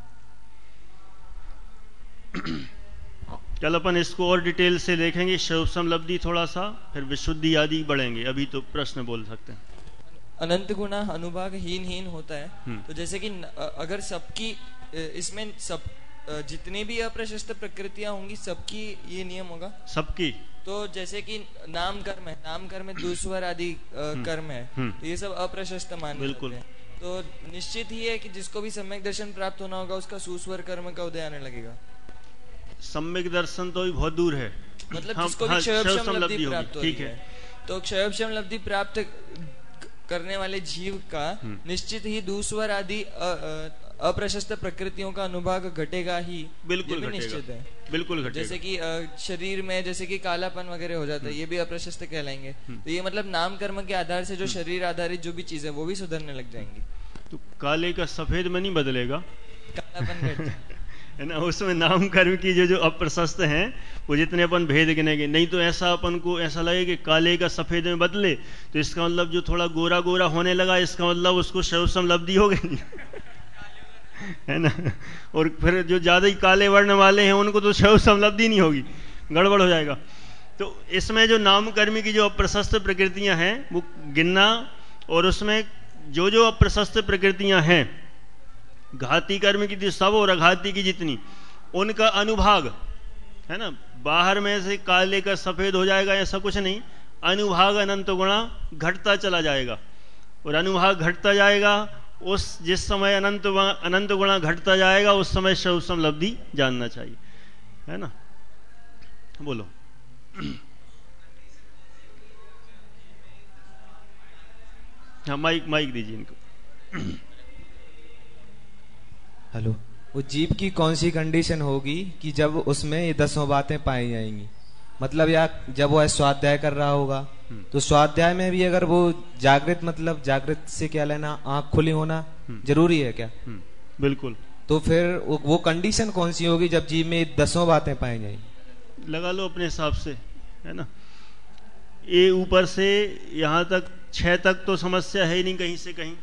कल अपन इसको और डिटेल से देखेंगे, क्षयोपसम लब्धि थोड़ा सा, फिर विशुद्धि आदि बढ़ेंगे। अभी तो प्रश्न बोल सकते हैं। अनंत गुणा अनुभाग हीन होता है, तो जैसे कि अगर सबकी इसमें सब जितने भी अप्रशस्त प्रकृतियां होंगी सबकी ये नियम होगा सबकी, तो जैसे कि नाम कर्म है, नाम कर्म में दुस्वर आदि कर्म है, तो ये सब अप्रशस्त मान बिल्कुल हैं। तो निश्चित ही है कि जिसको भी सम्यक दर्शन प्राप्त होना होगा उसका सुस्वर कर्म का उदय आने लगेगा। सम्यक दर्शन तो भी बहुत दूर है, मतलब जिसको भी क्षयोपशम लब्धि प्राप्त होती है, तो क्षयोपशम लब्धि प्राप्त करने वाले जीव का निश्चित ही दूसवर आदि अप्रशस्त प्रकृतियों का अनुभाग घटेगा ही, बिल्कुल घटेगा, निश्चित है, बिल्कुल घटेगा। जैसे कि शरीर में जैसे कि कालापन वगैरह हो जाता है, ये भी अप्रशस्त कहलाएंगे। तो ये मतलब नाम कर्म के आधार से जो शरीर आधारित जो भी चीज है वो भी सुधरने लग जाएंगी। तो काले का सफेद में नहीं बदलेगा, कालापन घट है ना, उसमें नाम कर्म की जो अप्रशस्त हैं वो जितने अपन भेद गिनेंगे, नहीं तो ऐसा अपन को ऐसा लगे कि काले का सफेद में बदले तो इसका मतलब जो थोड़ा गोरा गोरा होने लगा इसका मतलब उसको क्षयोपशम लब्धि हो गई है ना, और फिर जो ज्यादा ही काले वर्ण वाले हैं उनको तो क्षयोपशम लब्धि नहीं होगी, गड़बड़ हो जाएगा। तो इसमें जो नाम कर्मी की जो अप्रशस्त प्रकृतियां हैं वो गिनना, और उसमें जो जो अप्रशस्त प्रकृतियां हैं घाती कर्म की सब और अघाती की जितनी, उनका अनुभाग है ना, बाहर में से काले का सफेद हो जाएगा ऐसा कुछ नहीं, अनुभाग अनंत गुणा घटता चला जाएगा, और अनुभाग घटता जाएगा उस जिस समय अनंत गुणा घटता जाएगा उस समय क्षयोपशम लब्धि जानना चाहिए, है ना। बोलो हाँ, माइक दीजिए इनको। हेलो, वो जीव की कौन सी कंडीशन होगी कि जब उसमें ये 10 बातें पाई जाएंगी? मतलब या जब वो स्वाध्याय कर रहा होगा तो स्वाध्याय में भी अगर वो जागृत, मतलब जागृत से क्या लेना, आंख खुली होना जरूरी है क्या? बिल्कुल। तो फिर वो कंडीशन कौन सी होगी जब जीव में 10 बातें पाई जाएंगी? लगा लो अपने हिसाब से, है ना। ये ऊपर से यहाँ तक 6 तक तो समस्या है ही नहीं कहीं से कहीं,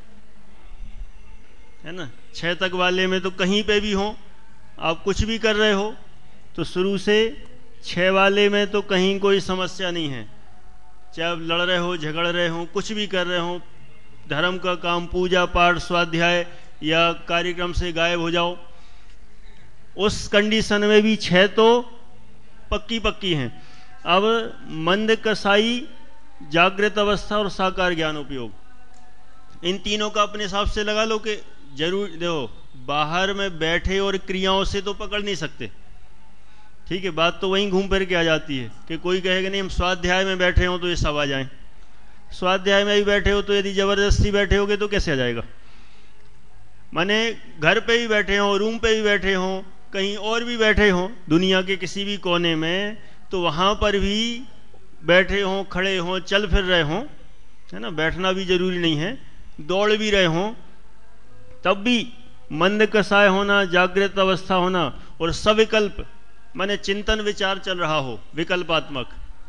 है ना। 6 तक वाले में तो कहीं पे भी हो आप कुछ भी कर रहे हो तो शुरू से 6 वाले में तो कहीं कोई समस्या नहीं है, चाहे आप लड़ रहे हो, झगड़ रहे हो, कुछ भी कर रहे हो, धर्म का काम, पूजा पाठ, स्वाध्याय या कार्यक्रम से गायब हो जाओ, उस कंडीशन में भी 6 तो पक्की हैं। अब मंद कसाई, जागृत अवस्था और साकार ज्ञान उपयोग, इन तीनों का अपने हिसाब से लगा लो कि जरूर देखो, बाहर में बैठे और क्रियाओं से तो पकड़ नहीं सकते, ठीक है। बात तो वहीं घूम फिर के आ जाती है कि कोई कहेगा नहीं हम स्वाध्याय में बैठे हो तो ये सब आ जाए, स्वाध्याय में भी बैठे हो तो यदि जबरदस्ती बैठे होगे तो कैसे आ जाएगा। माने घर पे भी बैठे हो, रूम पे भी बैठे हो, कहीं और भी बैठे हो दुनिया के किसी भी कोने में, तो वहां पर भी बैठे हो, खड़े हो, चल फिर रहे हो, है ना, बैठना भी जरूरी नहीं है, दौड़ भी रहे हो, तब भी मंद कसाय होना, जागृत अवस्था होना और सविकल्प माने चिंतन विचार चल रहा हो, विकल्पात्मक,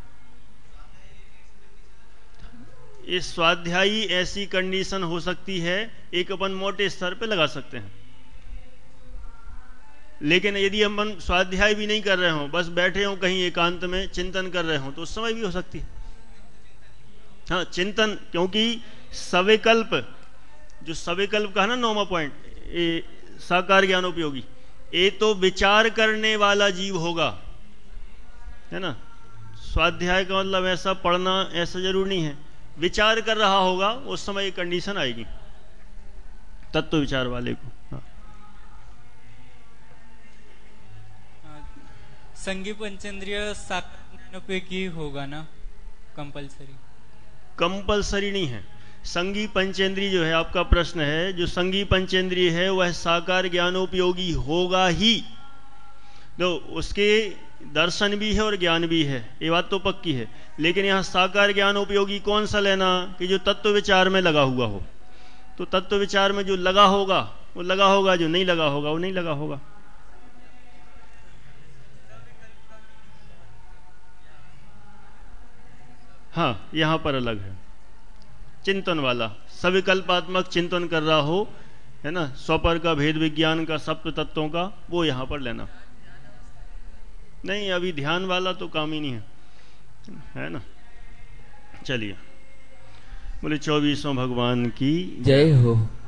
इस स्वाध्यायी ऐसी कंडीशन हो सकती है, एक अपन मोटे स्तर पे लगा सकते हैं। लेकिन यदि हम स्वाध्याय भी नहीं कर रहे हो, बस बैठे हो कहीं एकांत में चिंतन कर रहे हो, तो उस समय भी हो सकती है। हाँ, चिंतन, क्योंकि सविकल्प, जो सविकल्प का है ना 9वां पॉइंट, साकार ज्ञान उपयोगी, ये तो विचार करने वाला जीव होगा, है ना। स्वाध्याय का मतलब ऐसा पढ़ना ऐसा जरूर नहीं है, विचार कर रहा होगा, उस समय एक कंडीशन आएगी तत्व विचार वाले को। हाँ। संगी पंचेंद्रिय साकार होगा ना, कंपलसरी नहीं है। संगी पंचेंद्रिय जो है आपका प्रश्न है, जो संगी पंचेंद्रिय है वह साकार ज्ञानोपयोगी होगा ही, तो उसके दर्शन भी है और ज्ञान भी है, ये बात तो पक्की है। लेकिन यहाँ साकार ज्ञानोपयोगी कौन सा लेना कि जो तत्व विचार में लगा हुआ हो, तो तत्व विचार में जो लगा होगा वो लगा होगा, जो नहीं लगा होगा वो नहीं लगा होगा। हाँ, यहां पर अलग है, चिंतन वाला सविकल्पात्मक चिंतन कर रहा हो, है ना, स्वपर का, भेद विज्ञान का, सप्त तत्वों का, वो यहां पर लेना। नहीं, अभी ध्यान वाला तो काम ही नहीं है ना। चलिए बोले 24वां भगवान की जय हो।